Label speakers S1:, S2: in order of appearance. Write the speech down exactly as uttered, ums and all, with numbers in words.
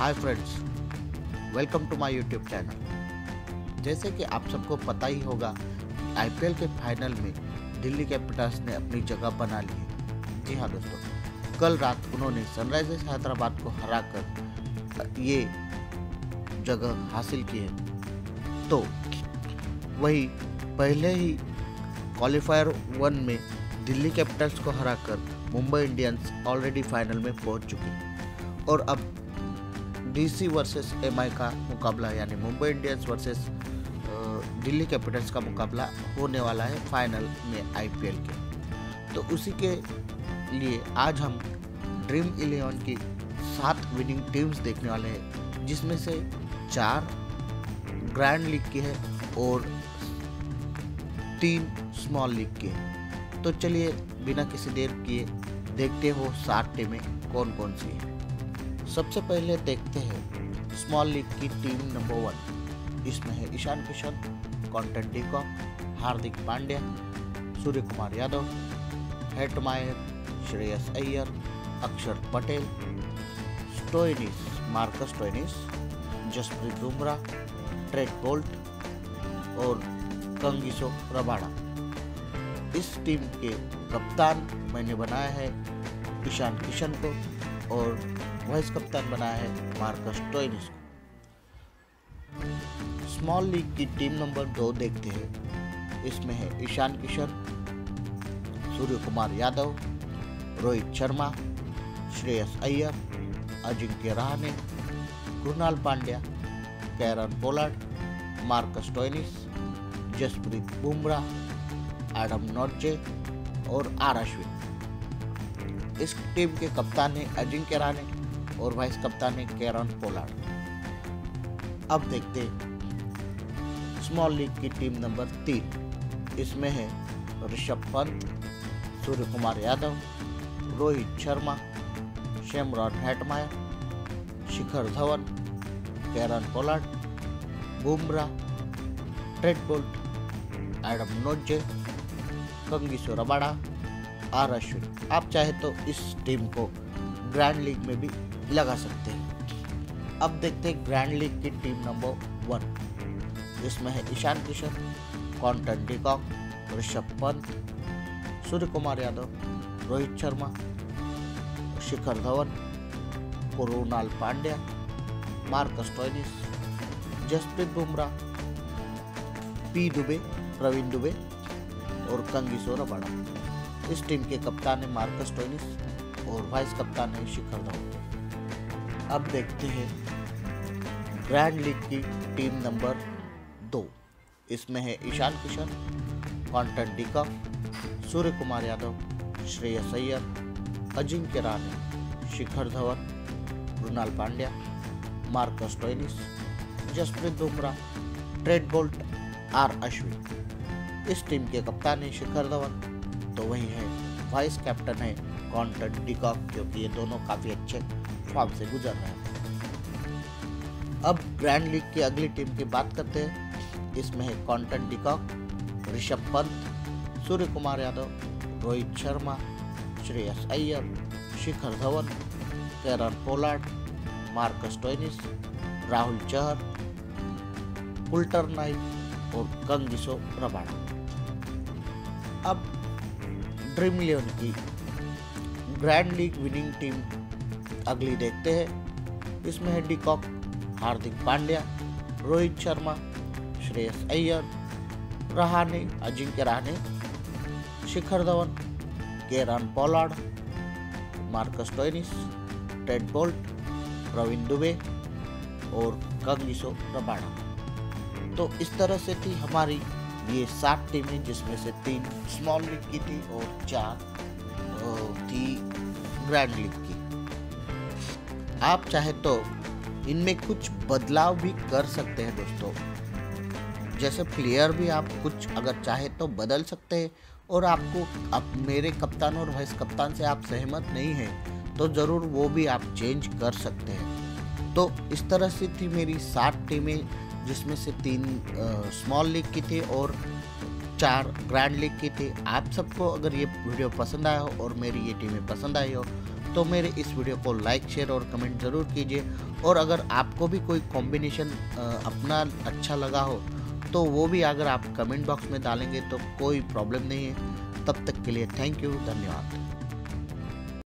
S1: Hi friends, welcome to my YouTube channel. जैसे कि आप सबको पता ही होगा, आईपीएल के फाइनल में दिल्ली कैपिटल्स ने अपनी जगह बना ली है। जी हाँ दोस्तों, कल रात उन्होंने सनराइजर्स हैदराबाद को हराकर ये जगह हासिल की है। तो वही पहले ही क्वालिफायर वन में दिल्ली कैपिटल्स को हराकर मुंबई इंडियंस ऑलरेडी फाइनल में पहुंच चुकी है और अब डीसी वर्सेस एमआई का मुकाबला यानी Mumbai Indians versus Delhi Capitals का मुकाबला होने वाला है फाइनल में आईपीएल के। तो उसी के लिए आज हम ड्रीम इलेवन की सात विनिंग टीम्स देखने वाले हैं, जिसमें से चार ग्रैंड लीग की है और तीन स्मॉल लीग की है। तो चलिए बिना किसी देर किए देखते हो सात टीमें कौन कौन सी है। सबसे पहले देखते हैं स्मॉल लीग की टीम नंबर वन। इसमें है Ishan Kishan, Quinton de Kock, Hardik Pandya, Surya Kumar Yadav, Hetmyer, Shreyas Iyer, Axar Patel, Stoinis Marcus Stoinis, Jasprit Bumrah, Trent Boult और कंगिसो रबाडा। इस टीम के कप्तान मैंने बनाया है ईशान किशन को और वाइस कप्तान बनाया है मार्कस स्टोइनिस को। स्मॉल लीग की टीम नंबर दो देखते हैं। इसमें है Ishan Kishan, Surya Kumar Yadav, Rohit Sharma, Shreyas Iyer, Ajinkya Rahane, Krunal Pandya, Kieron Pollard, Marcus Stoinis, Jasprit Bumrah, Adam Nortje और आर अश्विन। इस टीम के कप्तान है अजिंक्य रहाणे और वाइस कप्तान है कैरन पोलार्ड। अब देखते हैं स्मॉल लीग की टीम नंबर तीन। इसमें है Rishabh Pant, Surya Kumar Yadav, Rohit Sharma, Shimron Hetmyer, Shikhar Dhawan, Kieron Pollard, Bumrah, Trent Boult, Adam Nortje, Kagiso Rabada, R Ashwin. आप चाहे तो इस टीम को ग्रैंड लीग में भी लगा सकते हैं। अब देखते हैं ग्रैंड लीग की टीम नंबर वन। इसमें है Ishan Kishan, Quinton de Kock, Rishabh Pant, Surya Kumar Yadav, Rohit Sharma, Shikhar Dhawan, Krunal Pandya, Marcus Stoinis, Jasprit Bumrah, P Dubey Praveen Dubey और कंगिसो रबाडा। इस टीम के कप्तान है मार्कस स्टोइनिस और वाइस कप्तान है शिखर धवन। अब देखते हैं ग्रैंड लीग की टीम नंबर दो। इसमें है Ishan Kishan, Quinton de Kock, Surya Kumar Yadav, Shreyas Iyer, Ajinkya Rahane, Shikhar Dhawan, Krunal Pandya, Marcus Stoinis, Jasprit Bumrah, Trent Boult, R Ashwin. इस टीम के कप्तान है शिखर धवन, तो वही है वाइस कैप्टन है क्विंटन डी कॉक, क्योंकि ये दोनों काफी अच्छे फॉर्म से गुजर रहे हैं। अब ग्रैंड लीग की अगली टीम की बात करते हैं। इसमें है Quinton de Kock, Rishabh Pant, Surya Kumar Yadav, Rohit Sharma, Shreyas Iyer, Shikhar Dhawan, Kieron Pollard, Marcus Stoinis, Rahul Chahar, Coulter Nile और कंगिसो रबाडा। अब ड्रीम इलेवन की ग्रैंड लीग विनिंग टीम अगली देखते हैं। इसमें है de Kock, Hardik Pandya, Rohit Sharma, Shreyas Iyer, Rahane Ajinkya Rahane, Shikhar Dhawan, Kieron Pollard, Marcus Stoinis, Trent Boult, Praveen Dubey और कंगिसो रबाडा। तो इस तरह से थी हमारी ये सात टीमें, जिसमें से तीन स्मॉल लीग की थी और चार थी ग्रैंड लीग की। आप चाहे तो इनमें कुछ बदलाव भी कर सकते हैं दोस्तों। जैसे प्लेयर भी आप कुछ अगर चाहे तो बदल सकते हैं और आपको आप मेरे कप्तान और वाइस कप्तान से आप सहमत नहीं हैं तो ज़रूर वो भी आप चेंज कर सकते हैं। तो इस तरह से थी मेरी सात टीमें, जिसमें से तीन स्मॉल लीग की थी और चार ग्रैंड लीग की थी। आप सबको अगर ये वीडियो पसंद आया हो और मेरी ये टीमें पसंद आई हो तो मेरे इस वीडियो को लाइक, शेयर और कमेंट ज़रूर कीजिए और अगर आपको भी कोई कॉम्बिनेशन अपना अच्छा लगा हो तो वो भी अगर आप कमेंट बॉक्स में डालेंगे तो कोई प्रॉब्लम नहीं है। तब तक के लिए थैंक यू, धन्यवाद।